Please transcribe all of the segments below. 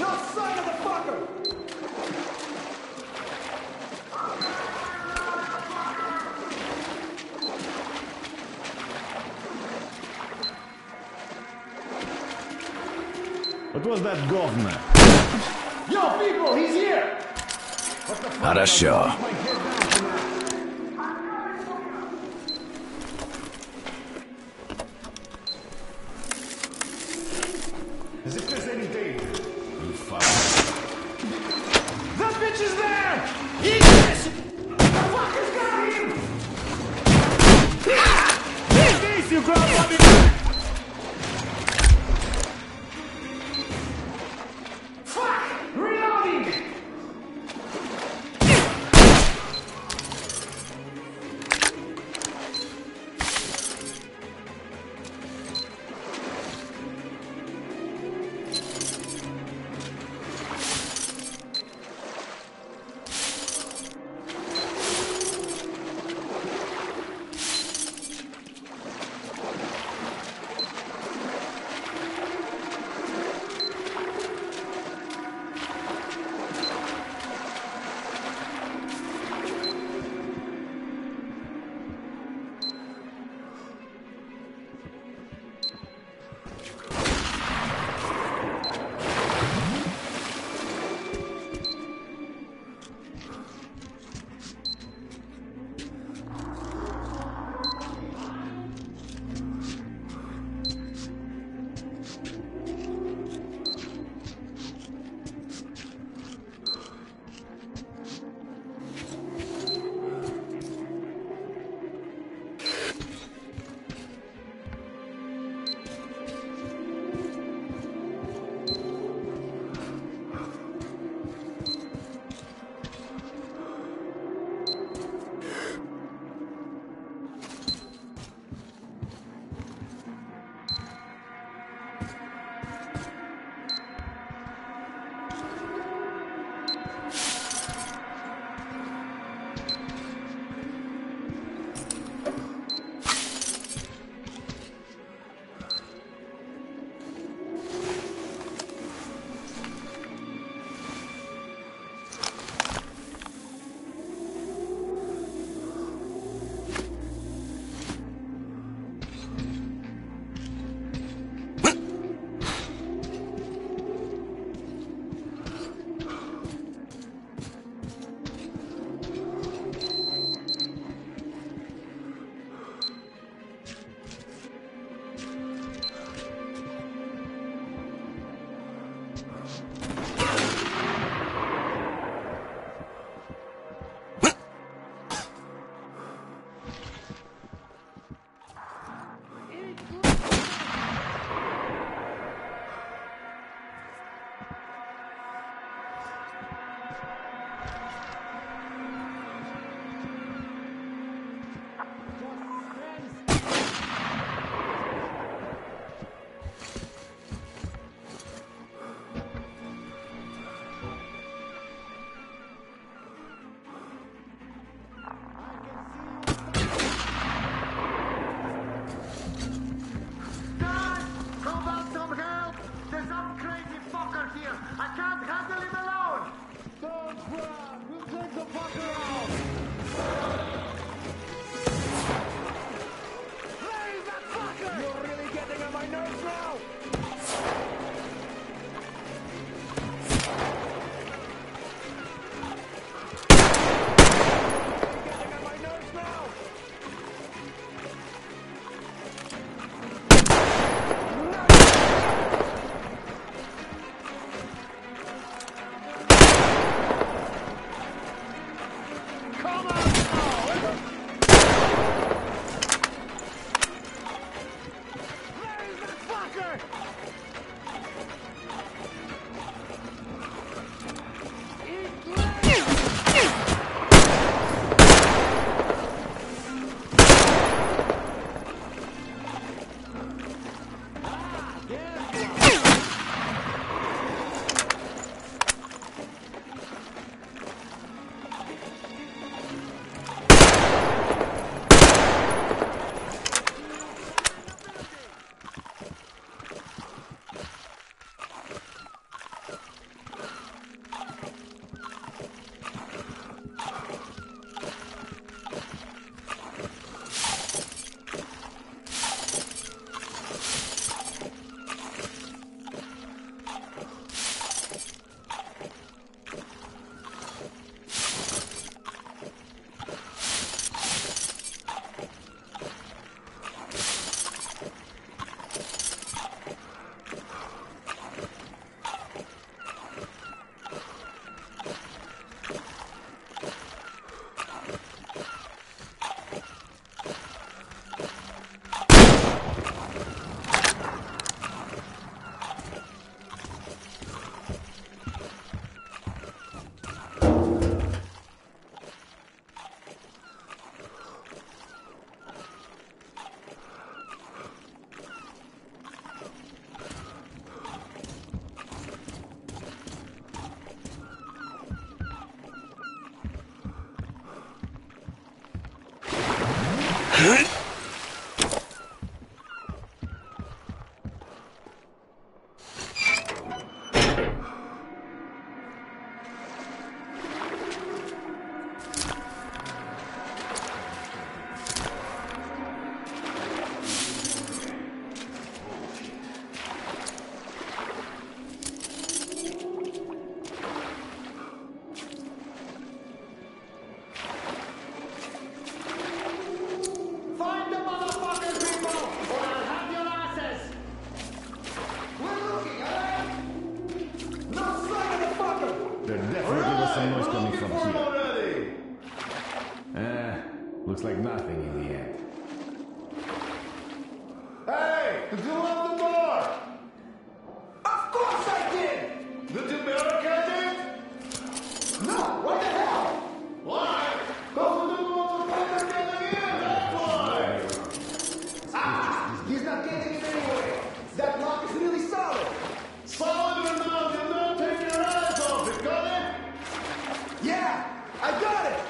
son of a fucker! What was that governor? Yo, people, he's here! Хорошо. As if there's any danger. You fuck. That bitch is there! Eat this! The fucker's got him! Take this, you grandmother! Fuck! Reloading! Looks like nothing in the end. Hey! Did you lock the door? Of course I did! Did you barricade it? No! What the hell? Why? Because we didn't want to find her getting in! That's why! Ah! He's not getting it anyway! That lock is really solid! Solid or not, do not take your eyes off it, got it? Yeah! I got it!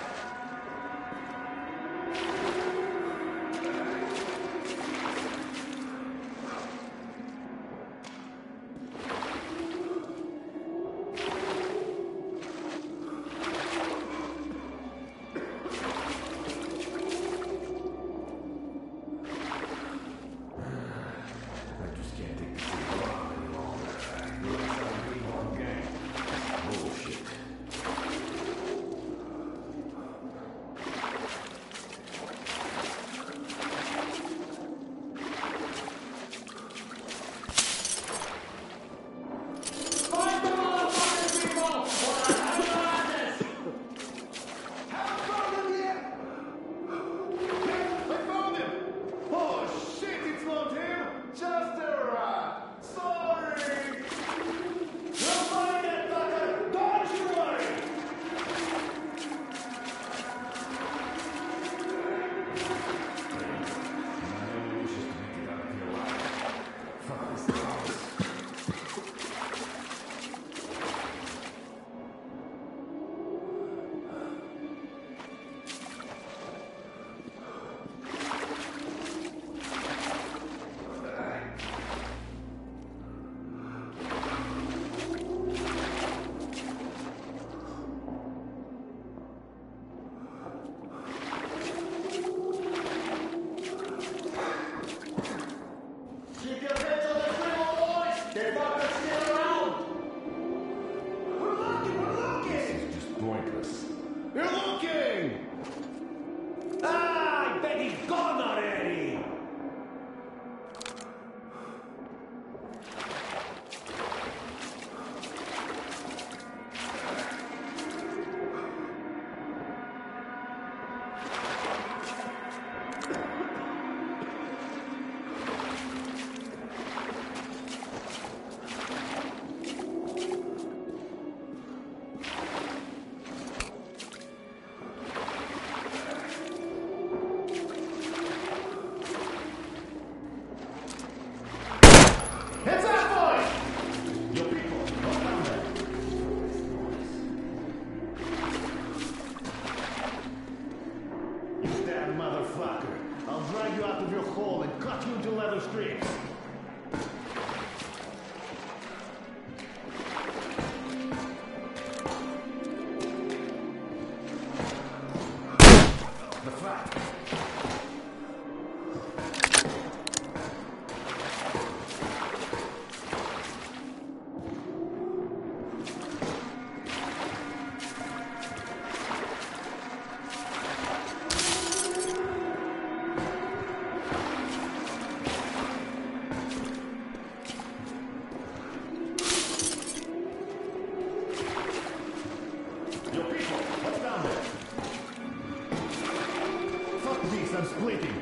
I'm splitting.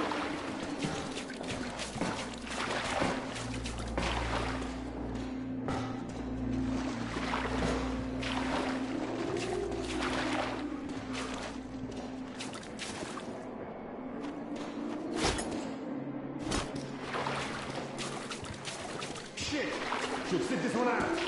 Shit! Should sit this one out.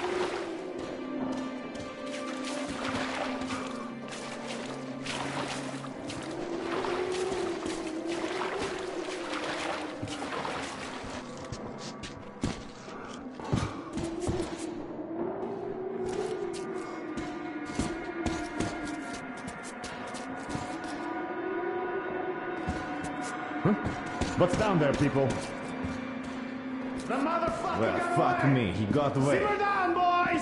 What's down there, people? The motherfucker Well, got fuck away. me, he got away. Simmer down, boys!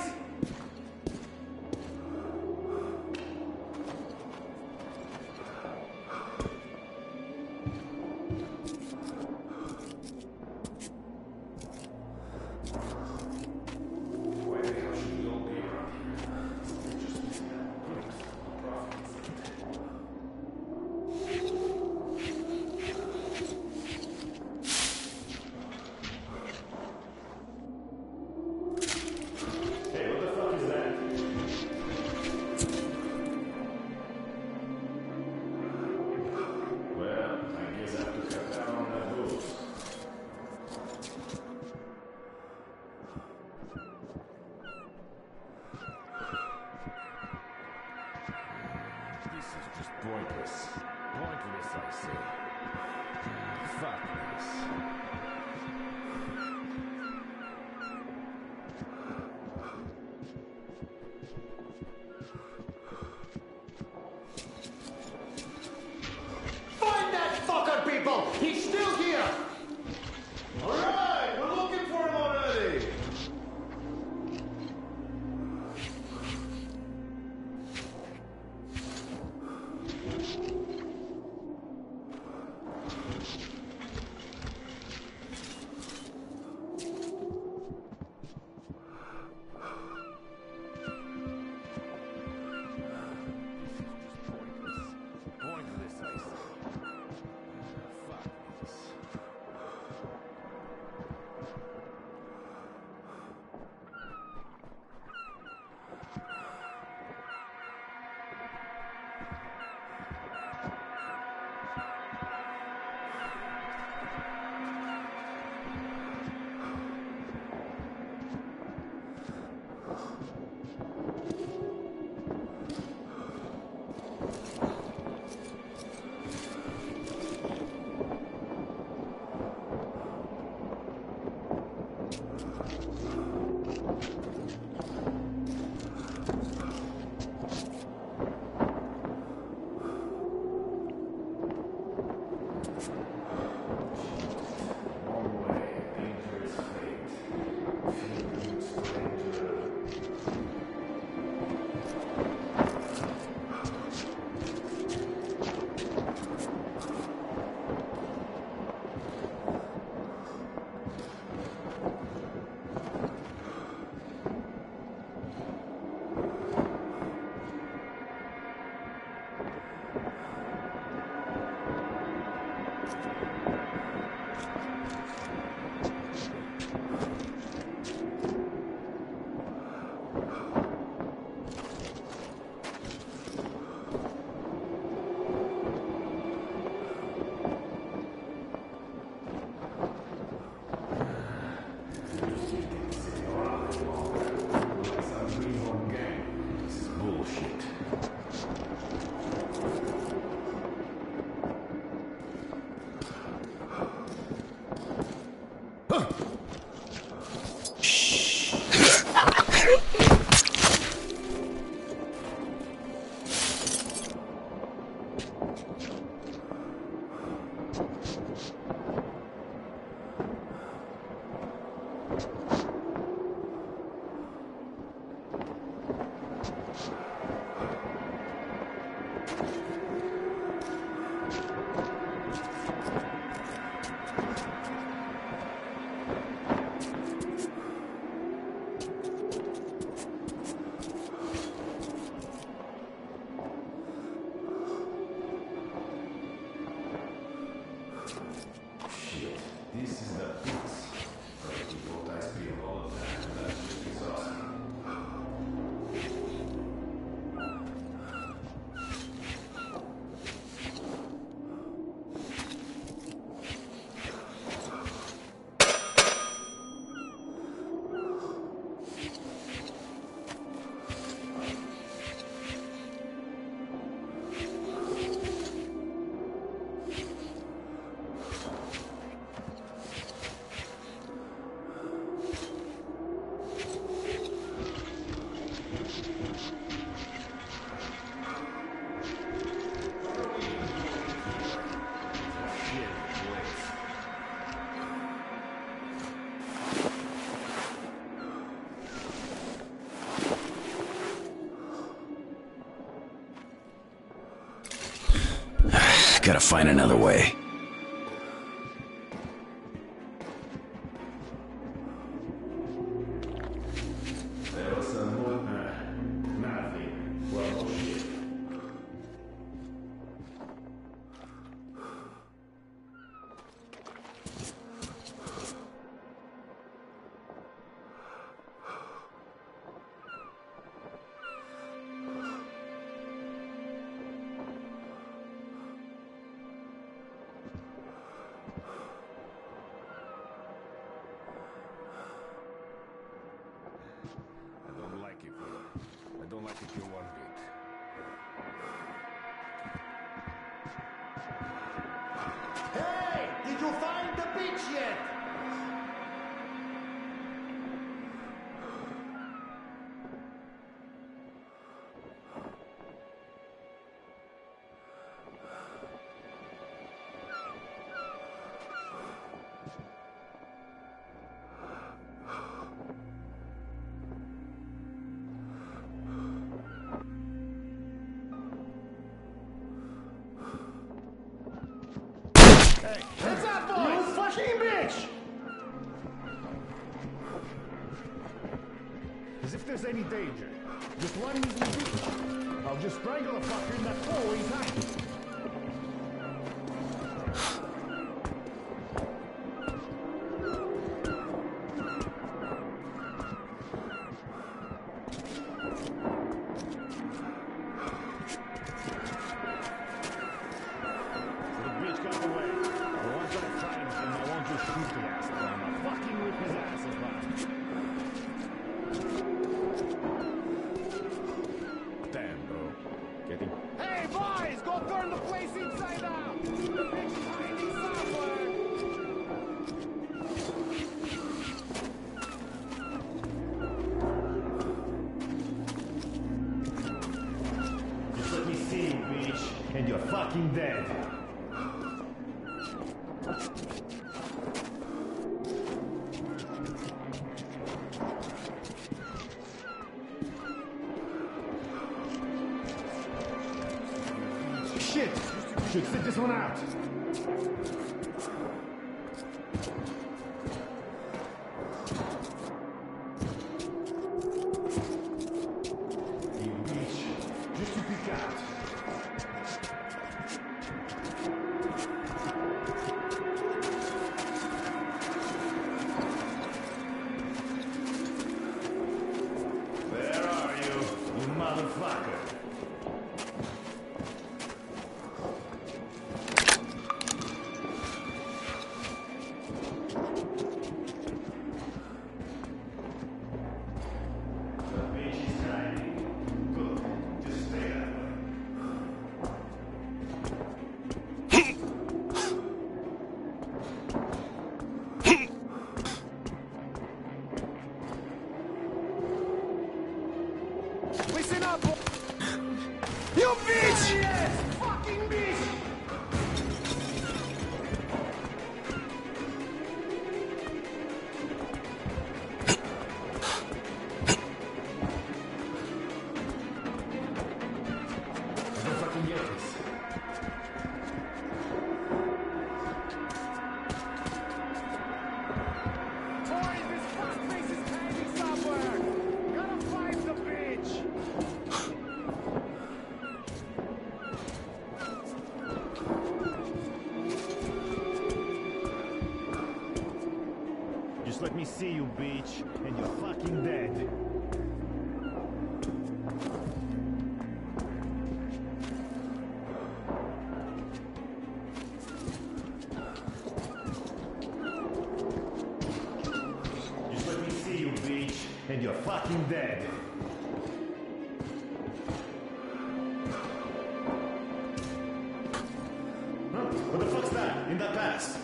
Pointless. Pointless, I say. Fuck this. Find that fucker, people! He's still here! Alright, we're looking for him already! find another way. There was some more. Nothing. Well, shit. I don't like it here one bit. Hey! Did you find the beach yet? Hey, heads up, boys! You fucking bitch! As if there's any danger. Just one easy beach. I'll just strangle a fucker in that hole he's hiding. Hey, boys! Go turn the place inside out! The bitch is hiding somewhere! Just let me see you, bitch, and you're fucking dead. Shit! Should sit this one out. You bitch. Just to pick out. Where are you, you motherfucker? Listen up, boy! You bitch! Yes! Fucking bitch! I don't fucking get this. Boys, this fuckface is hiding somewhere! Gotta find the bitch! Just let me see you, bitch, and you're fucking dead. Just let me see you, bitch, and you're fucking dead. Huh? What the fuck's that? In that pass?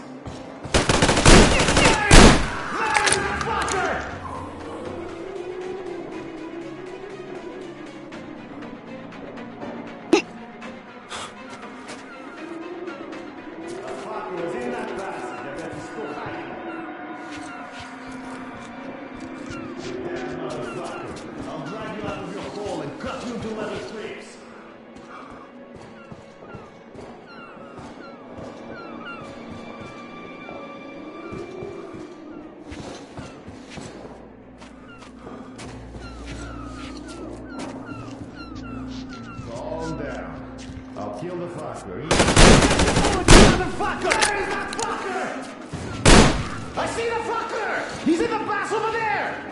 Calm down. I'll kill the fucker. Motherfucker! Where is that fucker? I see the fucker! He's in the bus over there!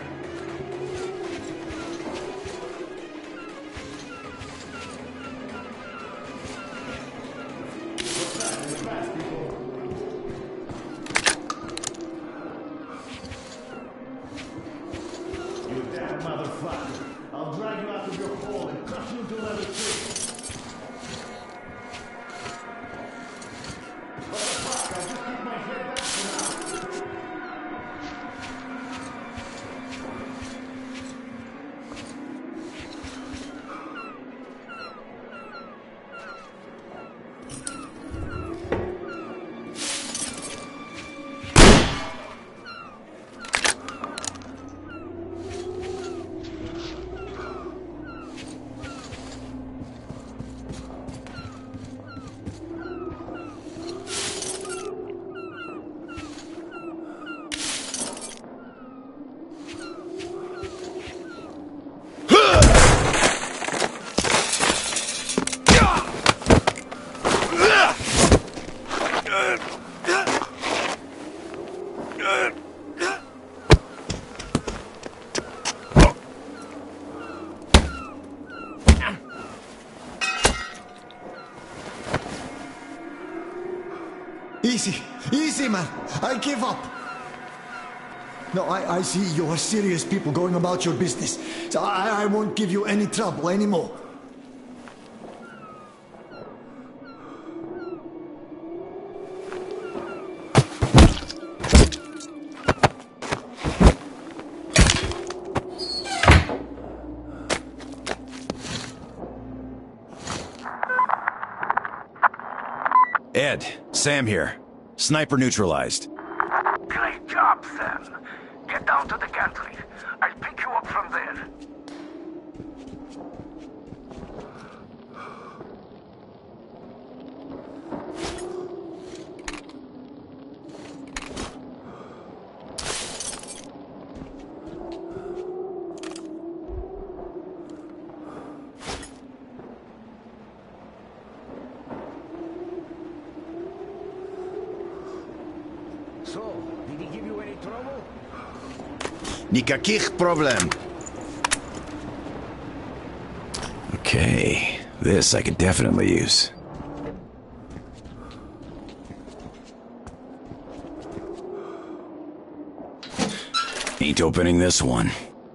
You damn motherfucker. I'll drag you out of your hole and crush you into leather too. What the fuck? I'll just keep my head back for now. Easy, man. I give up. No, I see you are serious people going about your business. So I won't give you any trouble anymore. Ed, Sam here. Sniper neutralized. Great job, Sam. Get down to the gantry. I'll pick you up from there. So, did he give you any trouble? Никаких проблем. Okay, this I could definitely use. Ain't opening this one.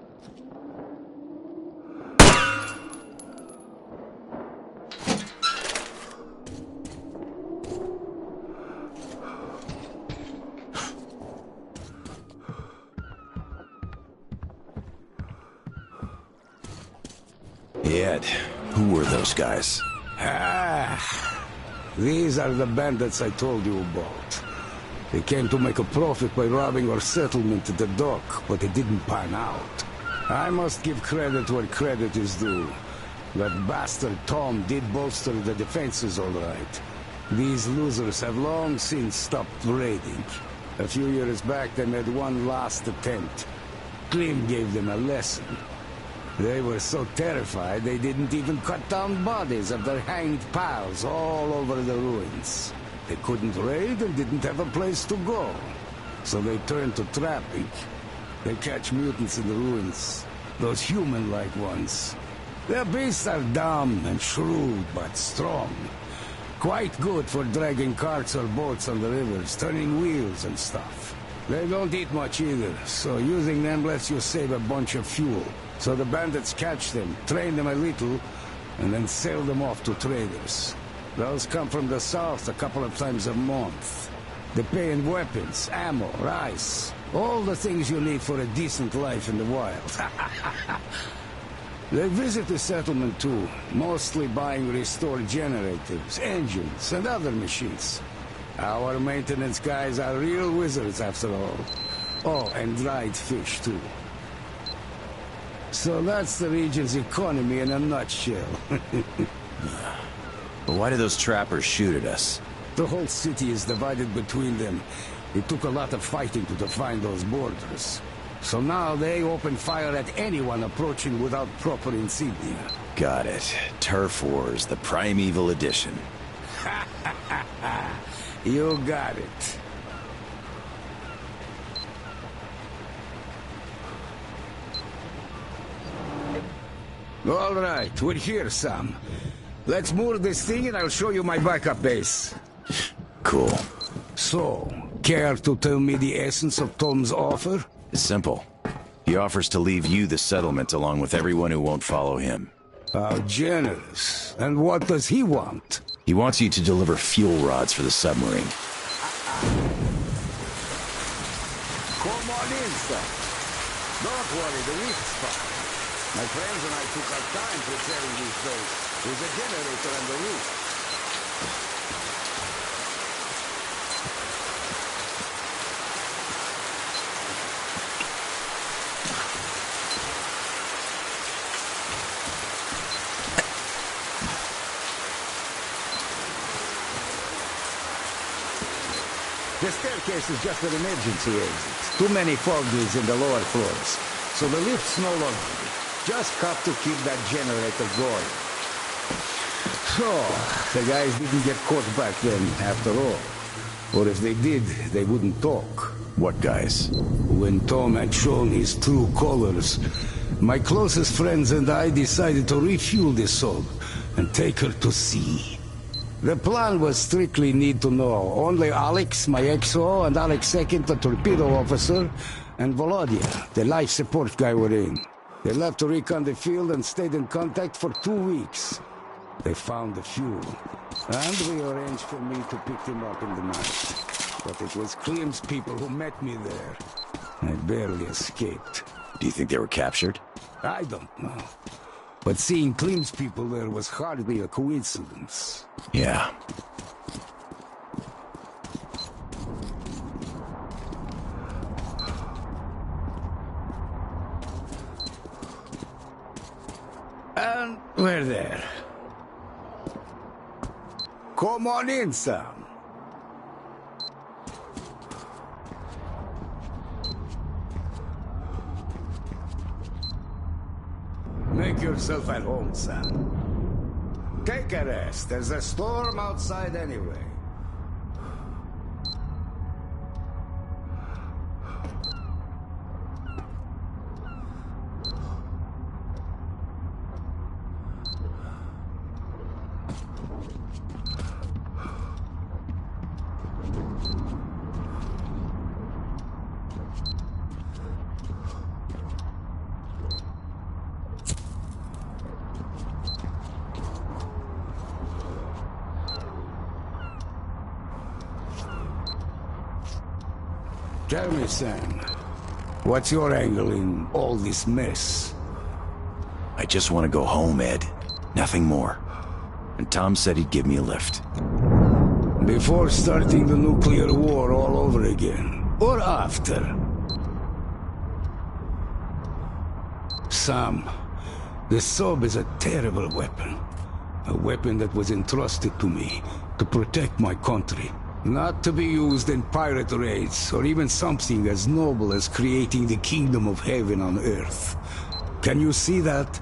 Ed, who were those guys? These are the bandits I told you about. They came to make a profit by robbing our settlement at the dock, but it didn't pan out. I must give credit where credit is due. That bastard Tom did bolster the defenses all right. These losers have long since stopped raiding. A few years back they made one last attempt. Klim gave them a lesson. They were so terrified they didn't even cut down bodies of their hanged pals all over the ruins. They couldn't raid and didn't have a place to go. So they turned to trapping. They catch mutants in the ruins. Those human-like ones. Their beasts are dumb and shrewd, but strong. Quite good for dragging carts or boats on the rivers, turning wheels and stuff. They don't eat much either, so using them lets you save a bunch of fuel. So the bandits catch them, train them a little, and then sell them off to traders. Those come from the south a couple of times a month. They pay in weapons, ammo, rice, all the things you need for a decent life in the wild. They visit the settlement too, mostly buying restored generators, engines, and other machines. Our maintenance guys are real wizards after all. Oh, and dried fish too. So that's the region's economy in a nutshell. But why did those trappers shoot at us? The whole city is divided between them. It took a lot of fighting to define those borders. So now they open fire at anyone approaching without proper insignia. Got it. Turf Wars, the primeval edition. You got it. All right, we're here, Sam. Let's moor this thing and I'll show you my backup base. Cool. So, care to tell me the essence of Tom's offer? It's simple. He offers to leave you the settlement along with everyone who won't follow him. How generous. And what does he want? He wants you to deliver fuel rods for the submarine. Come on in, sir. Don't worry, the lift's fine. My friends and I took our time preparing this base. There's a generator on the roof. The staircase is just an emergency exit. Too many foggies in the lower floors. So the lift's no longer. Just got to keep that generator going. So, the guys didn't get caught back then, after all. Or if they did, they wouldn't talk. What guys? When Tom had shown his true colors, my closest friends and I decided to refuel the Soul and take her to sea. The plan was strictly need to know. Only Alex, my XO, and Alex II, the torpedo officer, and Volodya, the life support guy, were in. They left to recon the field and stayed in contact for 2 weeks. They found the fuel, and we arranged for me to pick them up in the night. But it was Klim's people who met me there. I barely escaped. Do you think they were captured? I don't know. But seeing Klim's people there was hardly a coincidence. Yeah. And we're there. Come on in, Sam. Make yourself at home, Sam. Take a rest. There's a storm outside anyway. Tell me, Sam, what's your angle in all this mess? I just want to go home, Ed. Nothing more. And Tom said he'd give me a lift. Before starting the nuclear war all over again, or after? Sam, the Sob is a terrible weapon. A weapon that was entrusted to me to protect my country. Not to be used in pirate raids, or even something as noble as creating the kingdom of heaven on earth. Can you see that?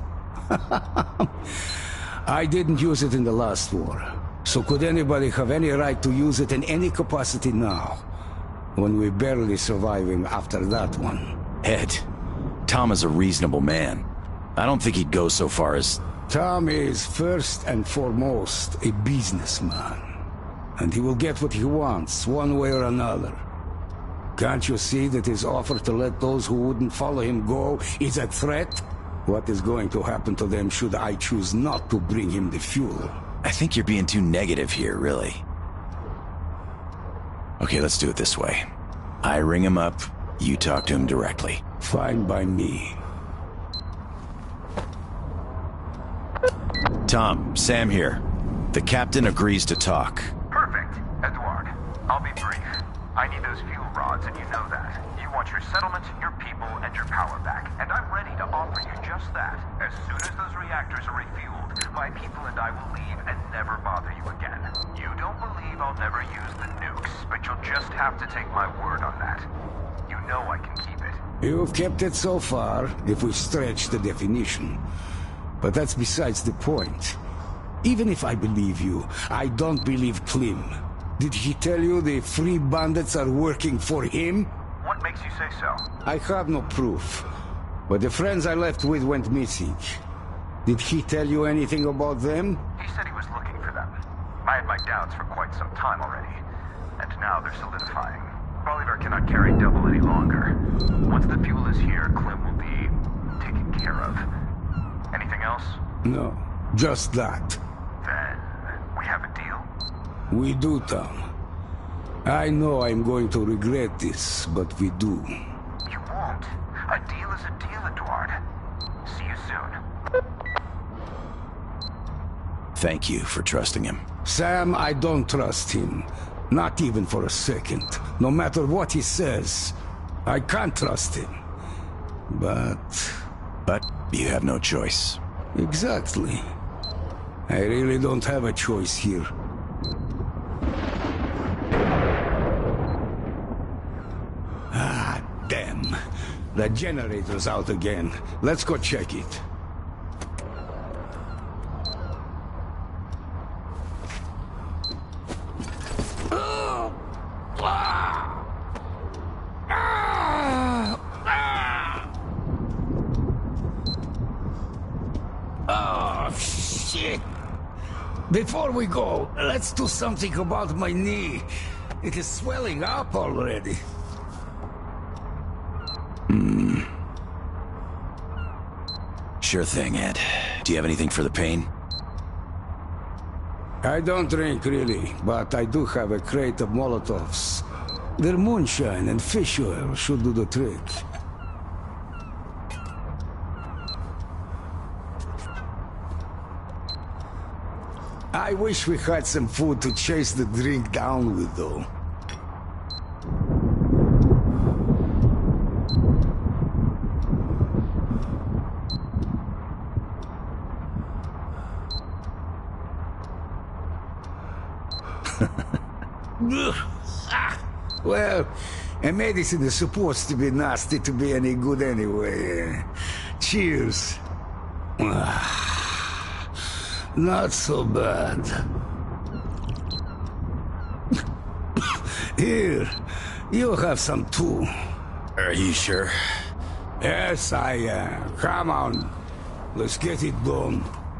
I didn't use it in the last war, so could anybody have any right to use it in any capacity now, when we're barely surviving after that one? Ed, Tom is a reasonable man. I don't think he'd go so far as... Tom is first and foremost a businessman. And he will get what he wants, one way or another. Can't you see that his offer to let those who wouldn't follow him go is a threat? What is going to happen to them should I choose not to bring him the fuel? I think you're being too negative here, really. Okay, let's do it this way. I ring him up, you talk to him directly. Fine by me. Tom, Sam here. The captain agrees to talk. Perfect, Edward. I'll be brief. I need those fuel rods odds, and you know that. You want your settlement, your people, and your power back. And I'm ready to offer you just that. As soon as those reactors are refueled, my people and I will leave and never bother you again. You don't believe I'll never use the nukes, but you'll just have to take my word on that. You know I can keep it. You've kept it so far, if we stretch the definition. But that's besides the point. Even if I believe you, I don't believe Klim. Did he tell you the free bandits are working for him? What makes you say so? I have no proof. But the friends I left with went missing. Did he tell you anything about them? He said he was looking for them. I had my doubts for quite some time already. And now they're solidifying. Bolivar cannot carry double any longer. Once the fuel is here, Klim will be taken care of. Anything else? No, just that. Then we have a deal? We do, Tom. I know I'm going to regret this, but we do. You won't. A deal is a deal, Eduard. See you soon. Thank you for trusting him. Sam, I don't trust him. Not even for a second. No matter what he says, I can't trust him. But you have no choice. Exactly. I really don't have a choice here. Ah, damn. The generator's out again. Let's go check it. Before we go, let's do something about my knee. It is swelling up already. Sure thing, Ed. Do you have anything for the pain? I don't drink, really, but I do have a crate of Molotovs. Their moonshine and fish oil should do the trick. I wish we had some food to chase the drink down with, though. Well, a medicine is supposed to be nasty to be any good anyway. Cheers. Not so bad. Here, you have some too. Are you sure? Yes, I am. Come on. Let's get it done.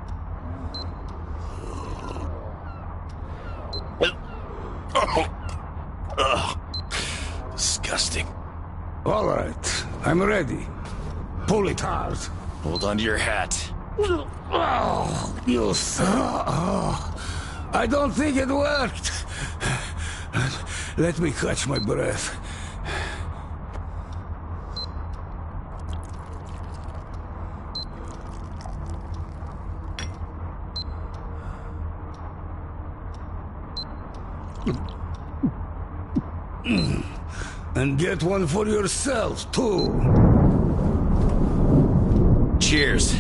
Disgusting. All right, I'm ready. Pull it hard. Hold on to your hat. Oh, you I don't think it worked. Let me catch my breath. And get one for yourself, too. Cheers.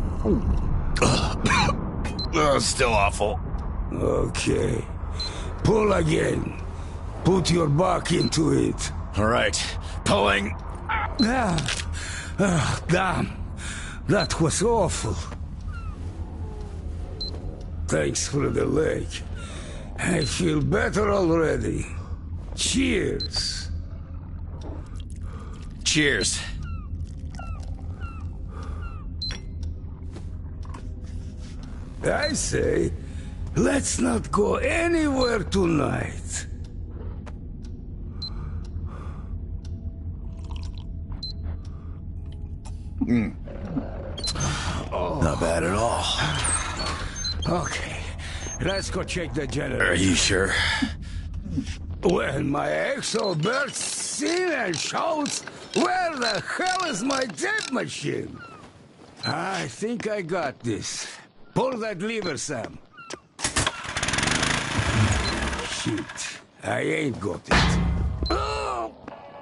Still awful. Okay. Pull again. Put your back into it. All right. Pulling. Damn. That was awful. Thanks for the leg. I feel better already. Cheers. Cheers. I say, let's not go anywhere tonight. Not bad at all. Okay, let's go check the generator. Are you sure? When my exo bursts in and shouts, "Where the hell is my death machine?" I think I got this. Pull that lever, Sam. Shit, I ain't got it.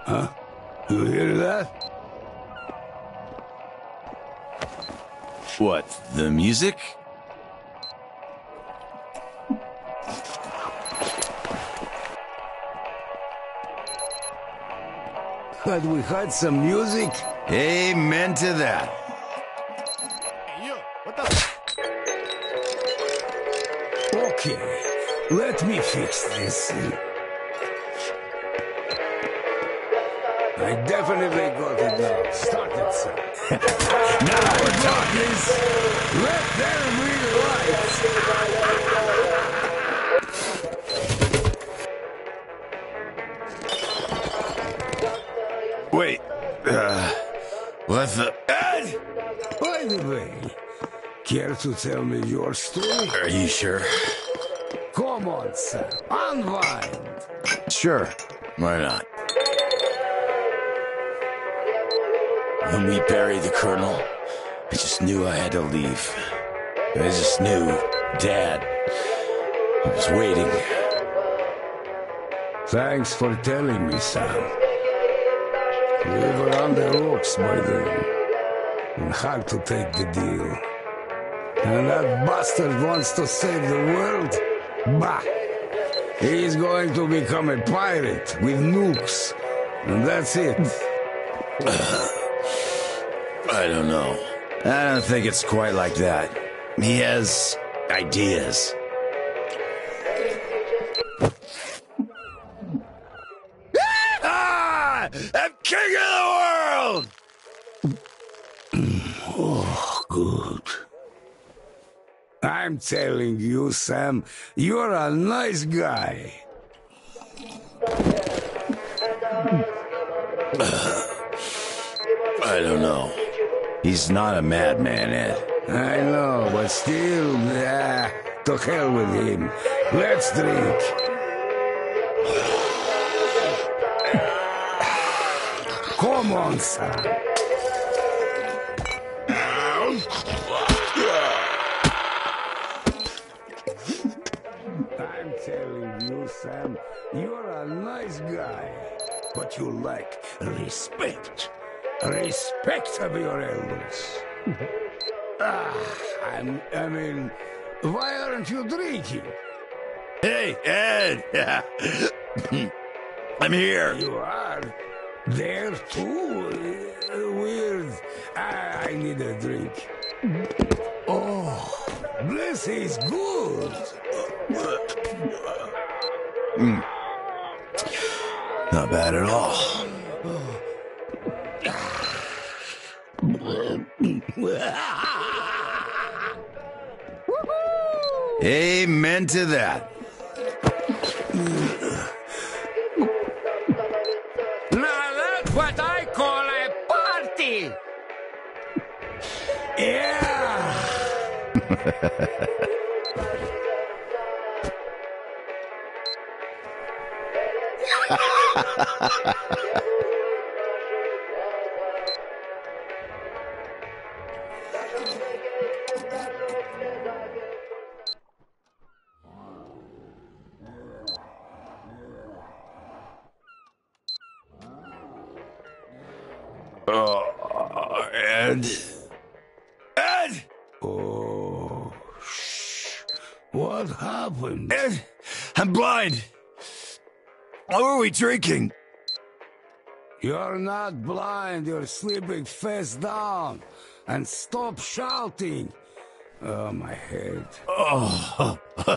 Huh? You hear that? What, the music? Had we had some music? Amen to that. Hey, you! What the... Okay, let me fix this. I definitely got it now. Start it, son. Now we're talking! Let there be lights! Wait, what the... Ed! By the way, care to tell me your story? Are you sure? Come on, Sam. Unwind. Sure. Why not? When we buried the Colonel, I just knew I had to leave. I just knew Dad, he was waiting. Thanks for telling me, Sam. We were on the ropes by then, and had to take the deal. And that bastard wants to save the world? Bah! He's going to become a pirate with nukes, and that's it. I don't know. I don't think it's quite like that. He has ideas. Ah! I'm king of the world! Oh, good. I'm telling you, Sam, you're a nice guy. I don't know. He's not a madman, Ed. I know, but still, to hell with him. Let's drink. Come on, Sam. I'm telling you, Sam, you're a nice guy, but you lack respect. Respect of your elders. I mean, why aren't you drinking? Hey, Ed! I'm here. You are there too? Weird. I need a drink. Oh, this is good. Not bad at all. Amen to that. Now that's what I call a party. Yeah. Ed? Ed! Oh, shh. What happened? Ed! I'm blind. What were we drinking? You're not blind. You're sleeping face down. And stop shouting. Oh, my head. Oh.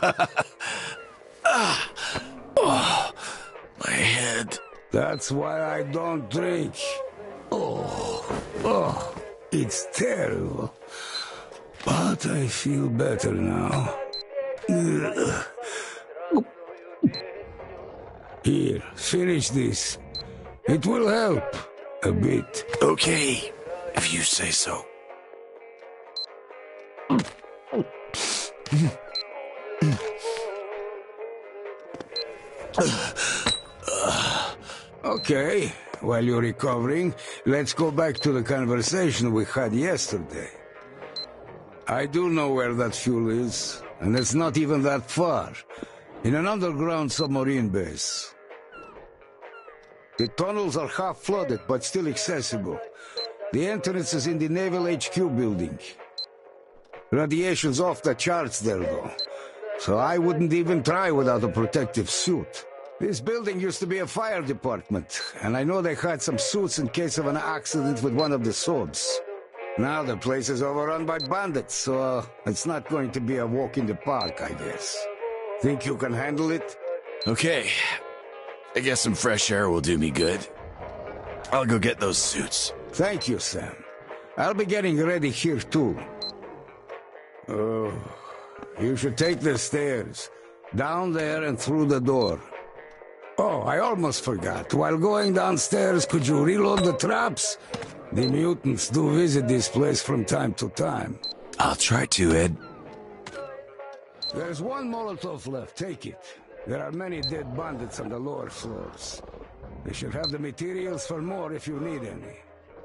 Oh. My head. That's why I don't drink. Oh, it's terrible. But I feel better now. Here, finish this. It will help a bit. Okay, if you say so. Okay, while you're recovering, let's go back to the conversation we had yesterday. I do know where that fuel is, and it's not even that far. In an underground submarine base. The tunnels are half flooded, but still accessible. The entrance is in the Naval HQ building. Radiation's off the charts there, though. So I wouldn't even try without a protective suit. This building used to be a fire department, and I know they had some suits in case of an accident with one of the subs. Now the place is overrun by bandits, so it's not going to be a walk in the park, I guess. Think you can handle it? Okay. I guess some fresh air will do me good. I'll go get those suits. Thank you, Sam. I'll be getting ready here, too. Oh, you should take the stairs. Down there and through the door. Oh, I almost forgot. While going downstairs, could you reload the traps? The mutants do visit this place from time to time. I'll try to, Ed. There's one Molotov left. Take it. There are many dead bandits on the lower floors. They should have the materials for more if you need any.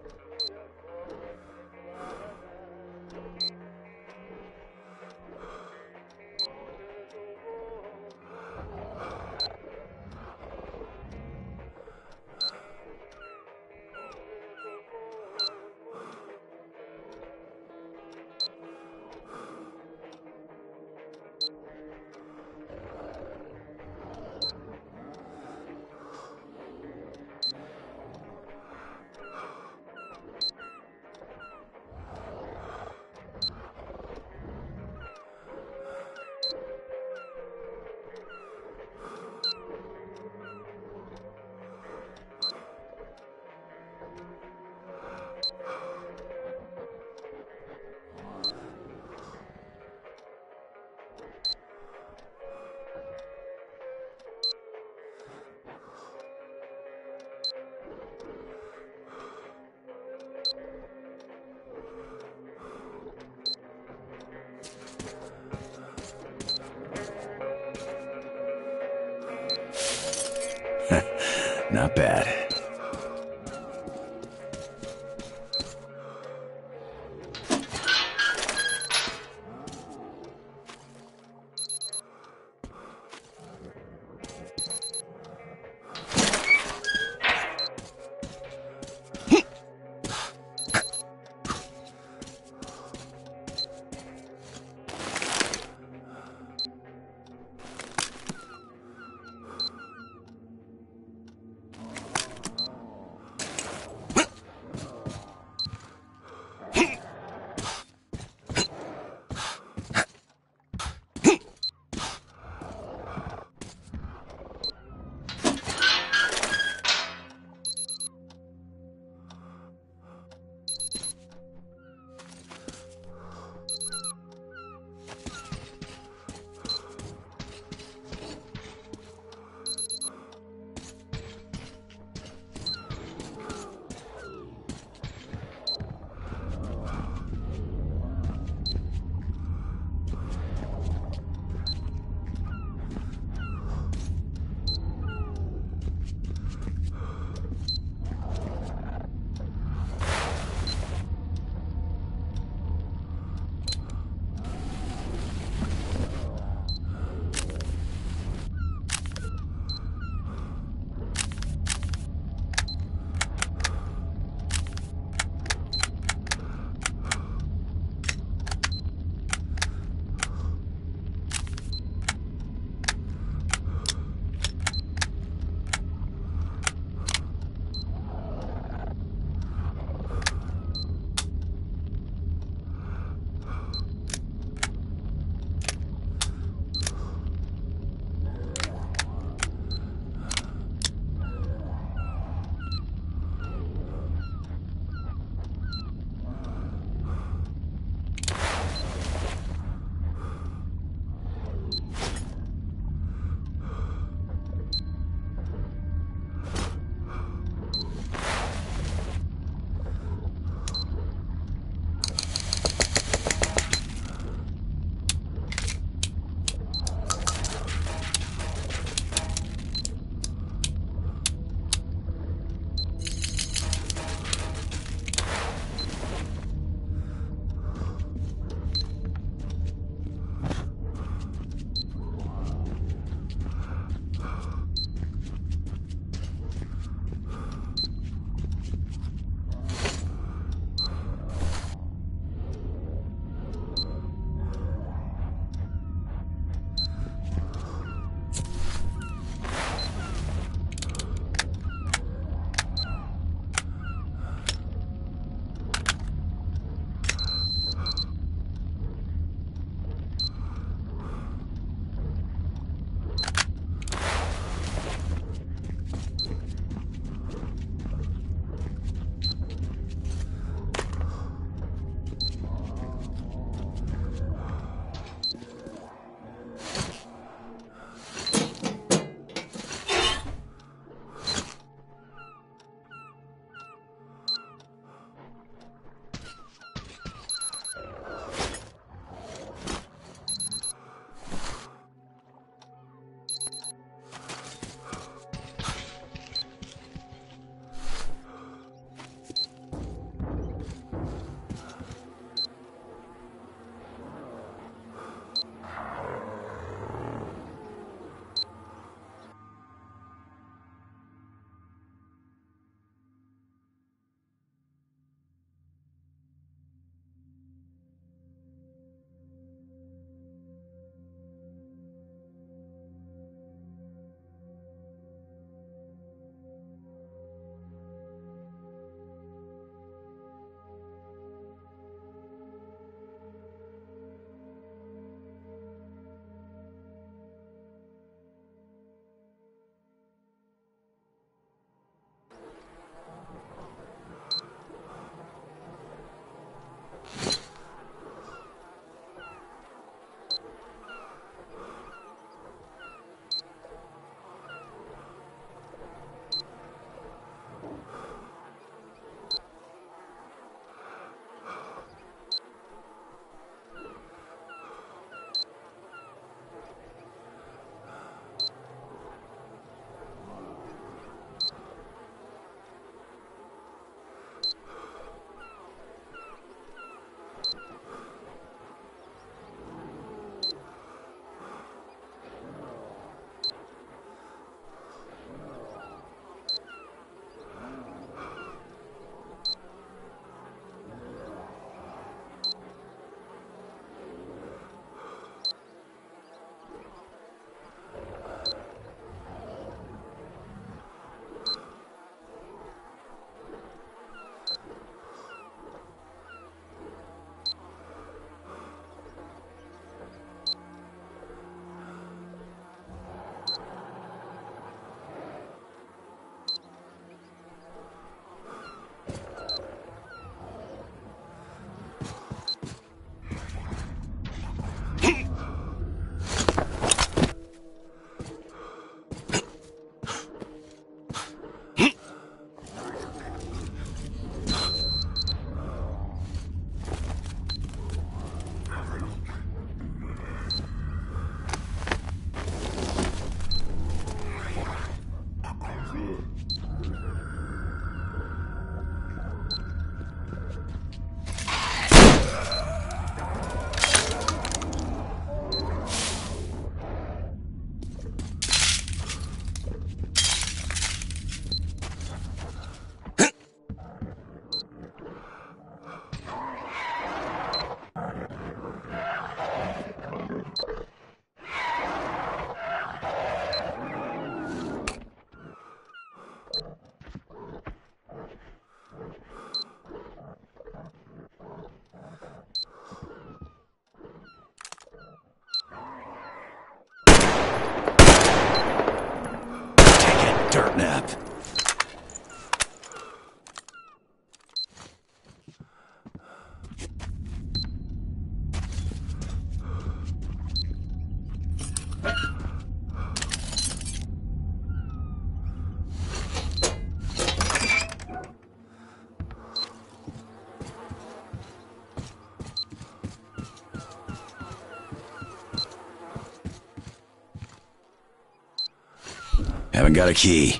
Not bad. Dirt nap. Haven't got a key.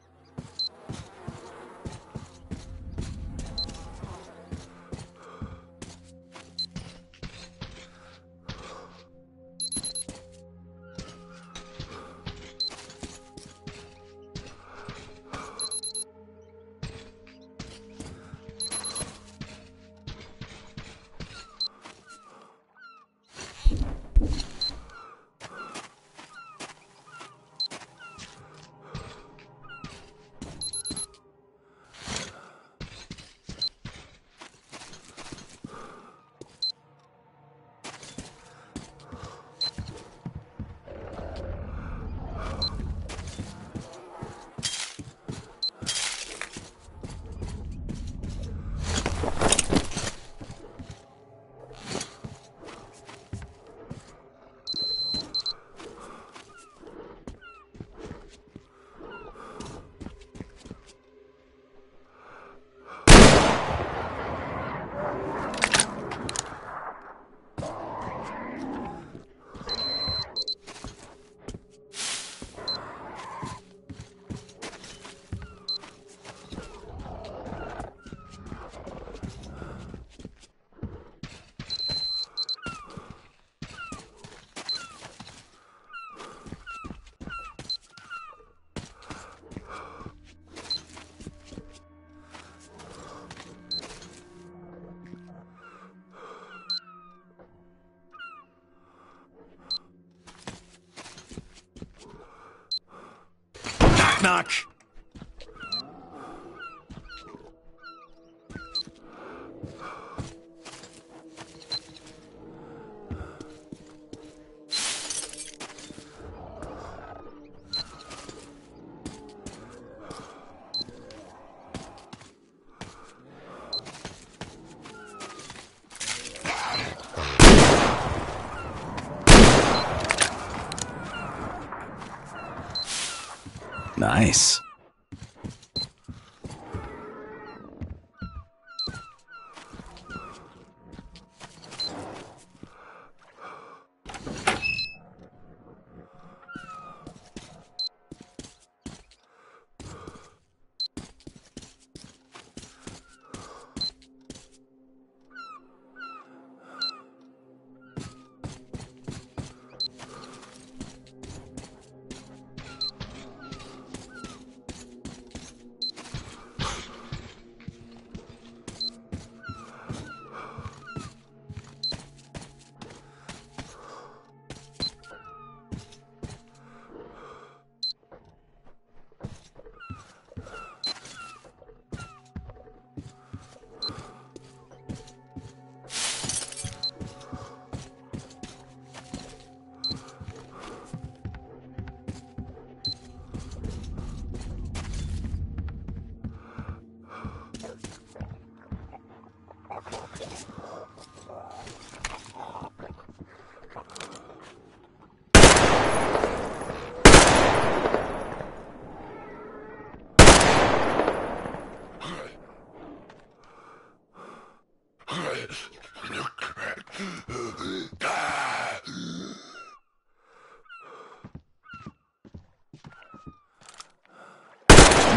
Knock. Nice.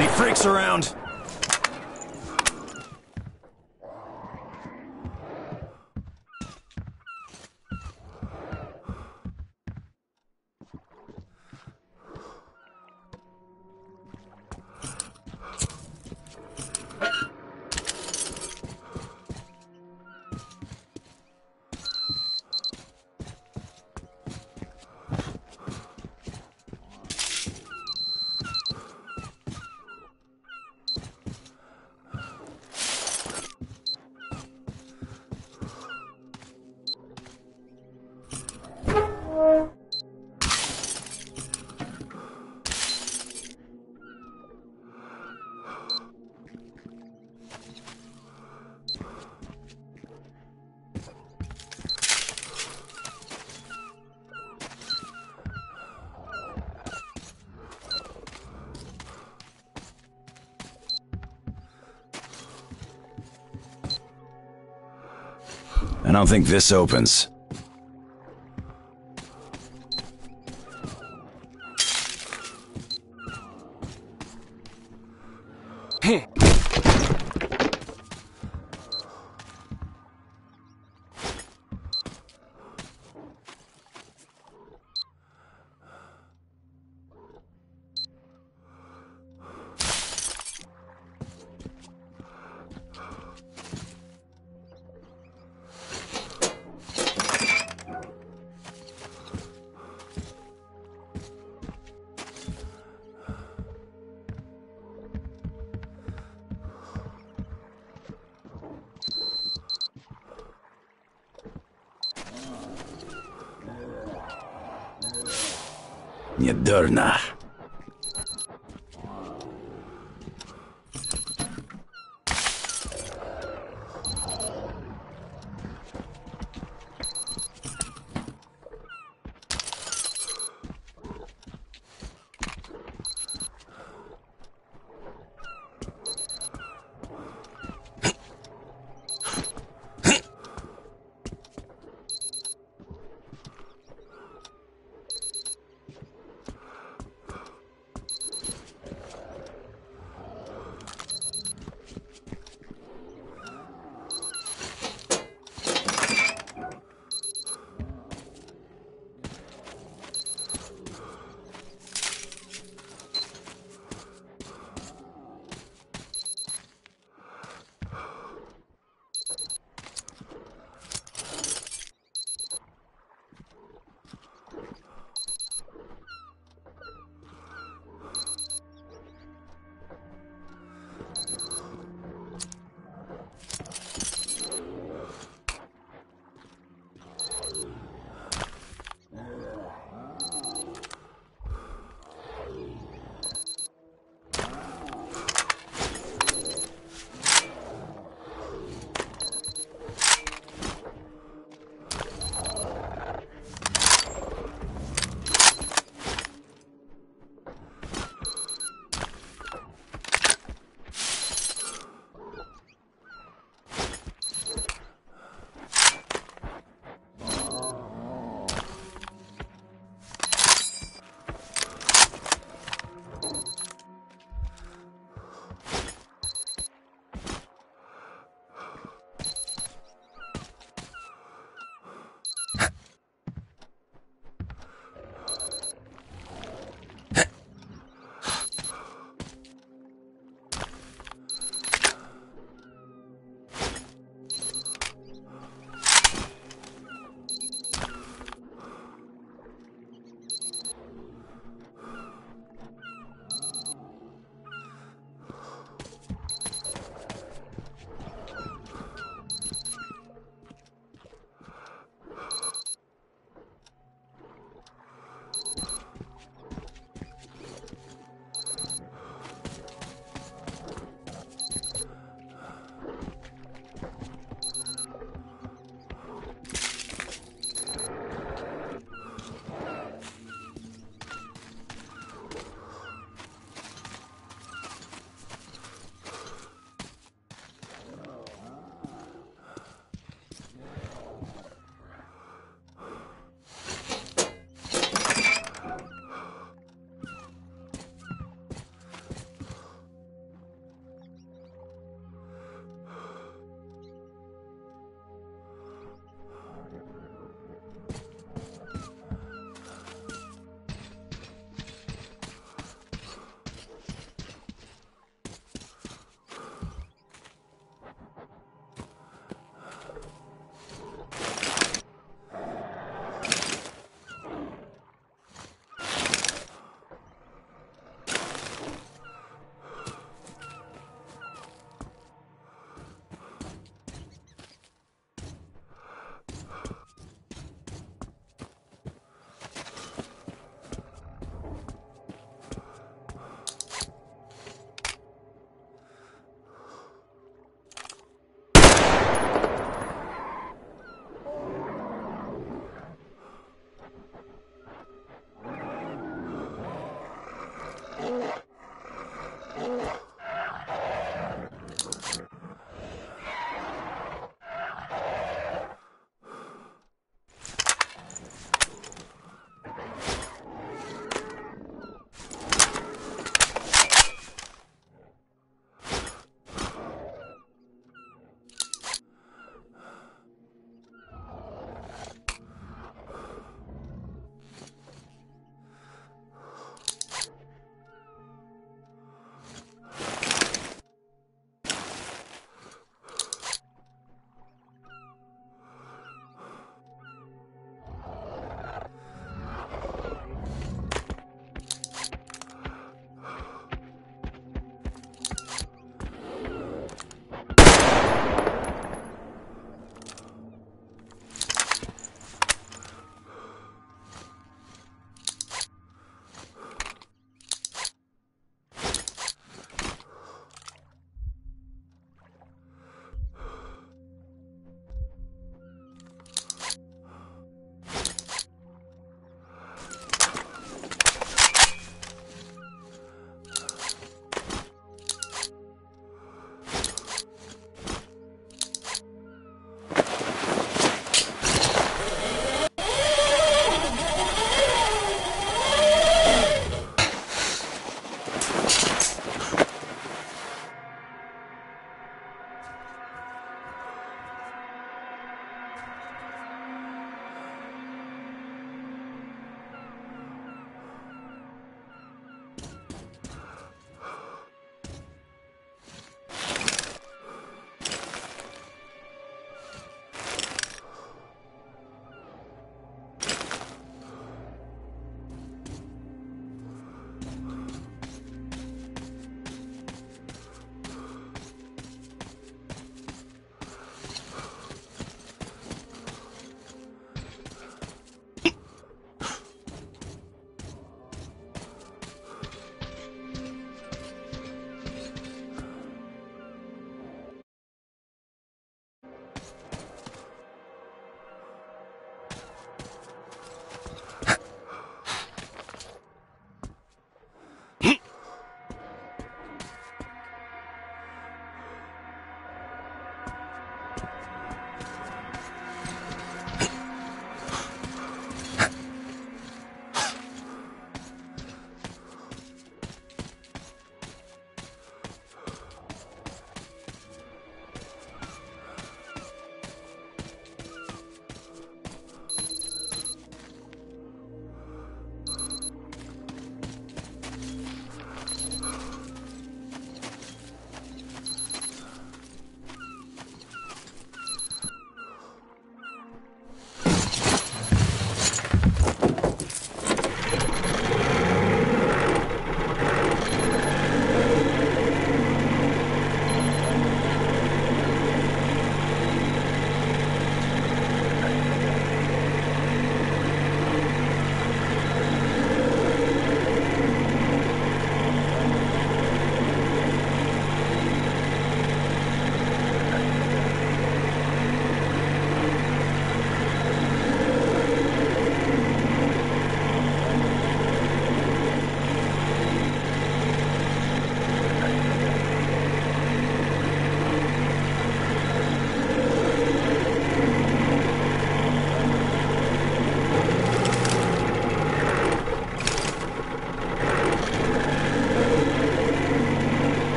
Any freaks around? I don't think this opens. Durna.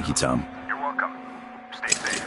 Thank you, Tom. You're welcome. Stay safe.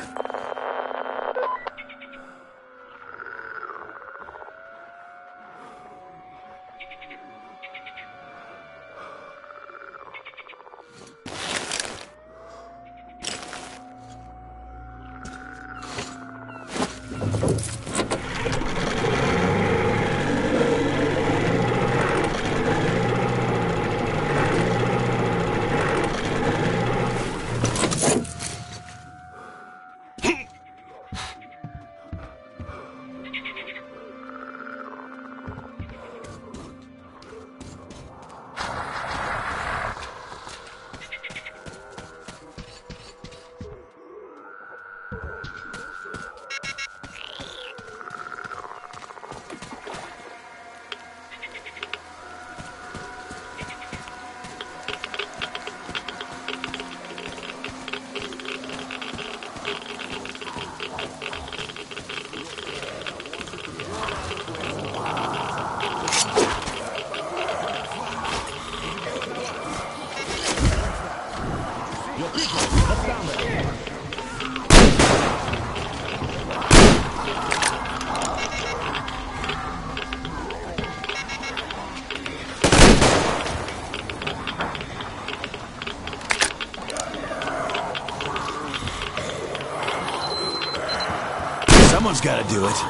Someone's gotta do it.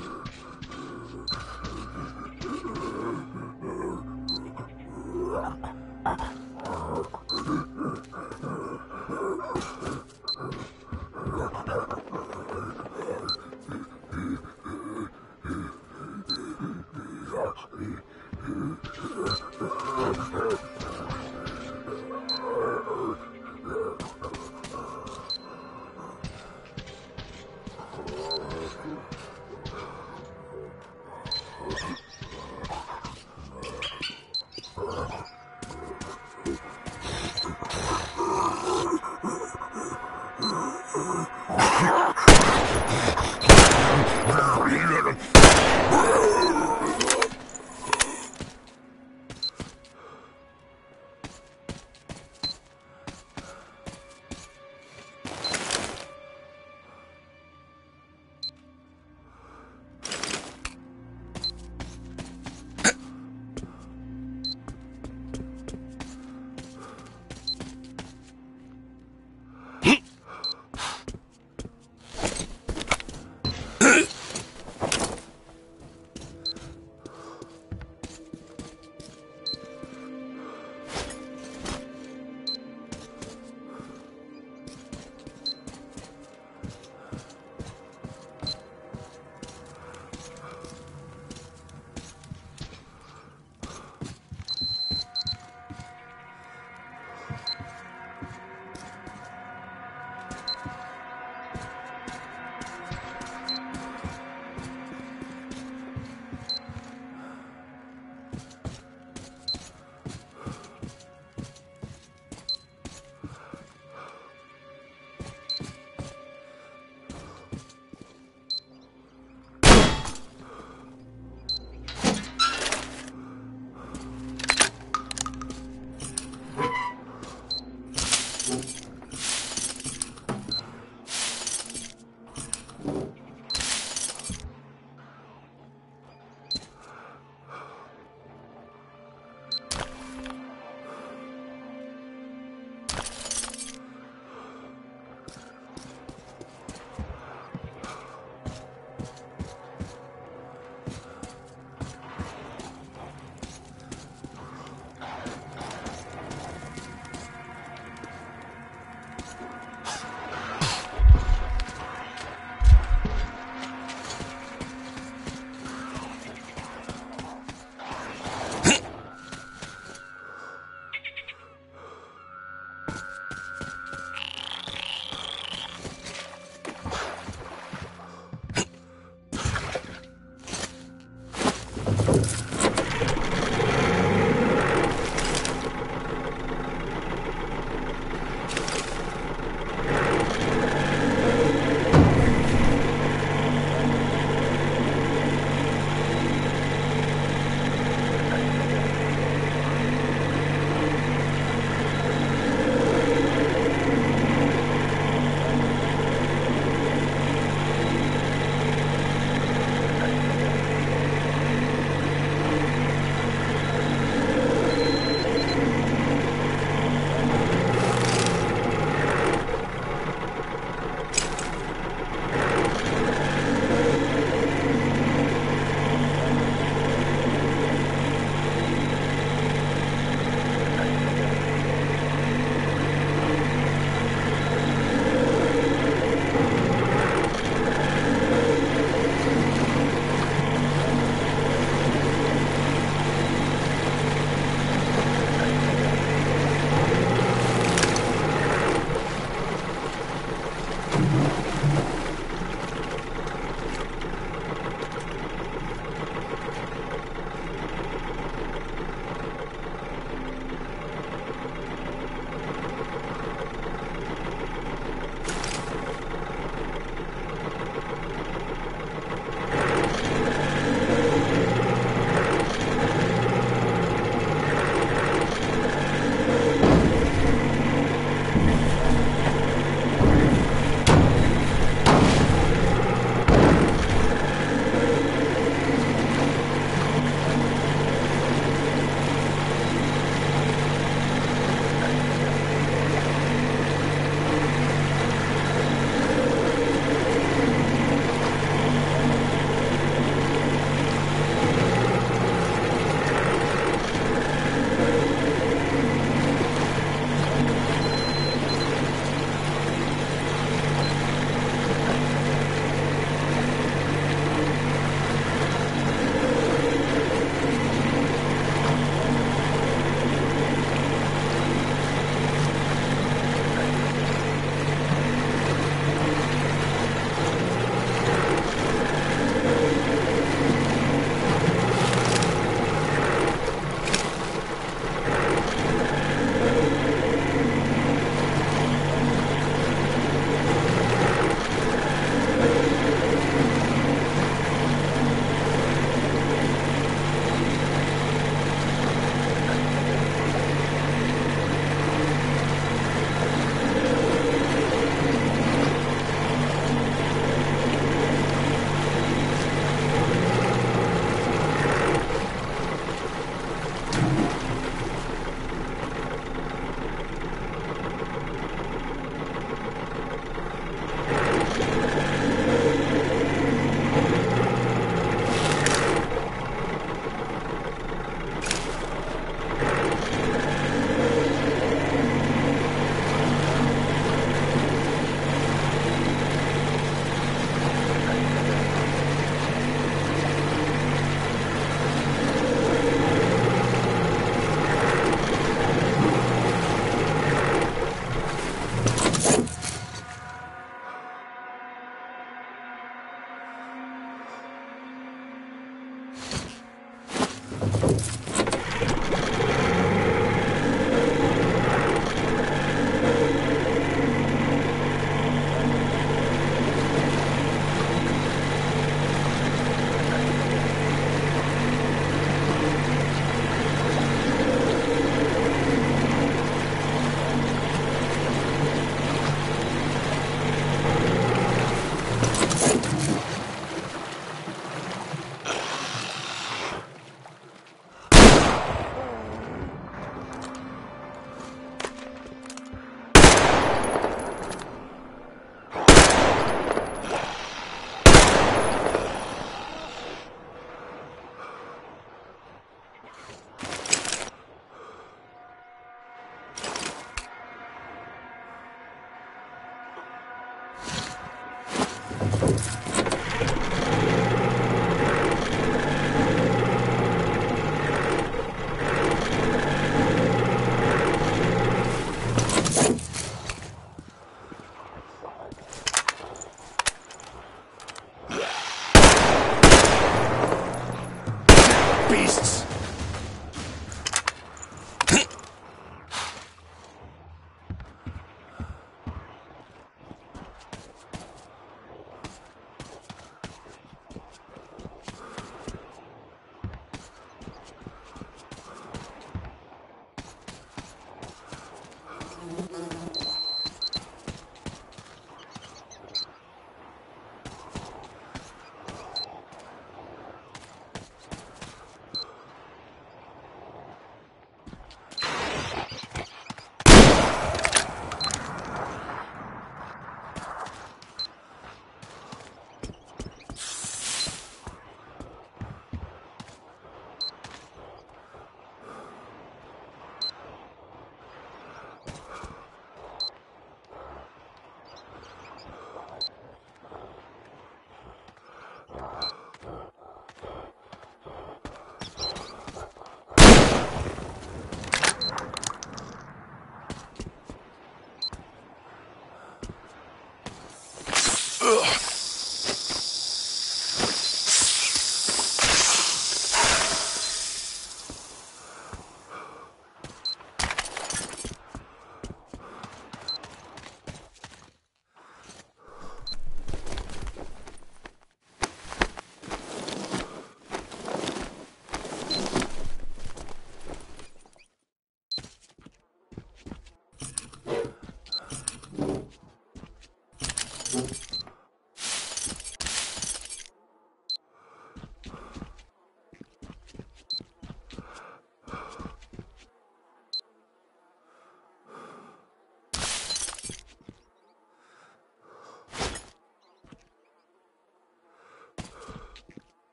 Ugh.